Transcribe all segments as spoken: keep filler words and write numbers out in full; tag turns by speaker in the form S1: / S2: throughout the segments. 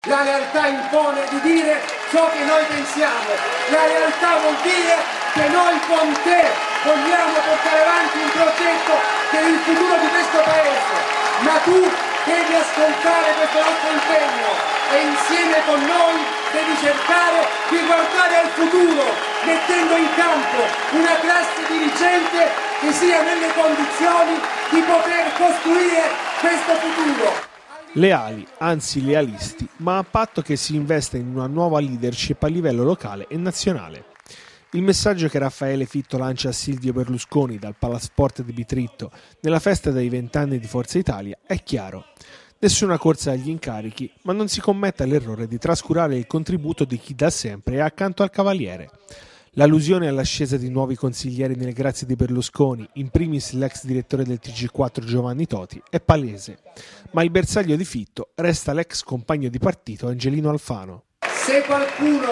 S1: La realtà impone di dire ciò che noi pensiamo, la realtà vuol dire che noi con te vogliamo portare avanti un progetto che è il futuro di questo paese, ma tu devi ascoltare questo nostro impegno e insieme con noi devi cercare di guardare al futuro, mettendo in campo una classe dirigente che sia nelle condizioni di poter costruire questo futuro.
S2: Leali, anzi lealisti, ma a patto che si investa in una nuova leadership a livello locale e nazionale. Il messaggio che Raffaele Fitto lancia a Silvio Berlusconi dal Palasport di Bitritto nella festa dei vent'anni di Forza Italia è chiaro. Nessuna corsa agli incarichi, ma non si commetta l'errore di trascurare il contributo di chi da sempre è accanto al Cavaliere. L'allusione all'ascesa di nuovi consiglieri nelle grazie di Berlusconi, in primis l'ex direttore del T G quattro Giovanni Toti, è palese, ma il bersaglio di Fitto resta l'ex compagno di partito Angelino Alfano.
S1: Se qualcuno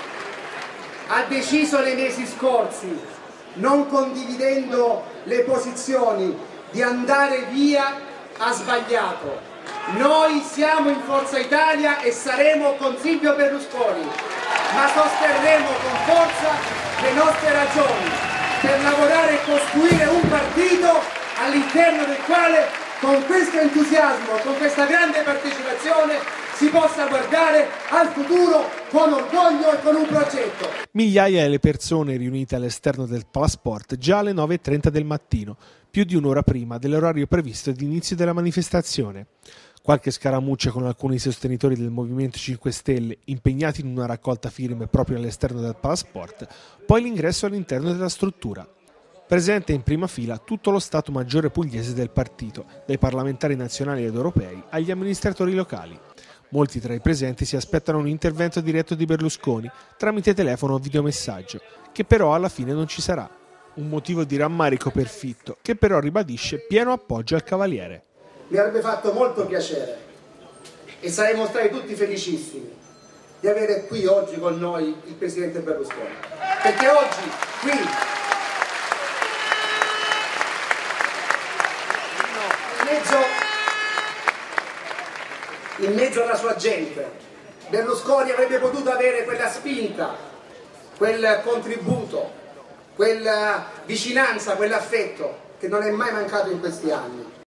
S1: ha deciso nei mesi scorsi, non condividendo le posizioni, di andare via, ha sbagliato. Noi siamo in Forza Italia e saremo con Silvio Berlusconi, ma sosterremo con forza le nostre ragioni per lavorare e costruire un partito all'interno del quale con questo entusiasmo, con questa grande partecipazione si possa guardare al futuro con orgoglio e con un progetto.
S2: Migliaia le persone riunite all'esterno del Palasport già alle nove e trenta del mattino, più di un'ora prima dell'orario previsto di inizio della manifestazione. Qualche scaramuccia con alcuni sostenitori del Movimento cinque Stelle impegnati in una raccolta firme proprio all'esterno del Palasport, poi l'ingresso all'interno della struttura. Presente in prima fila tutto lo Stato Maggiore pugliese del partito, dai parlamentari nazionali ed europei agli amministratori locali. Molti tra i presenti si aspettano un intervento diretto di Berlusconi tramite telefono o videomessaggio, che però alla fine non ci sarà. Un motivo di rammarico per Fitto, che però ribadisce pieno appoggio al Cavaliere.
S1: Mi avrebbe fatto molto piacere e saremmo stati tutti felicissimi di avere qui oggi con noi il Presidente Berlusconi, perché oggi qui in mezzo, in mezzo alla sua gente Berlusconi avrebbe potuto avere quella spinta, quel contributo, quella vicinanza, quell'affetto che non è mai mancato in questi anni.